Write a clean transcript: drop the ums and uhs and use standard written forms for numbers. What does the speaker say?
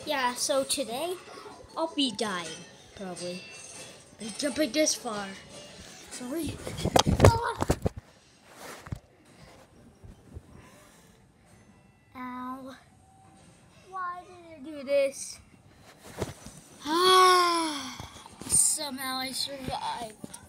Yeah, so today I'll be dying, probably. By jumping this far. Sorry. Ah! Ow. Why did I do this? Somehow I survived.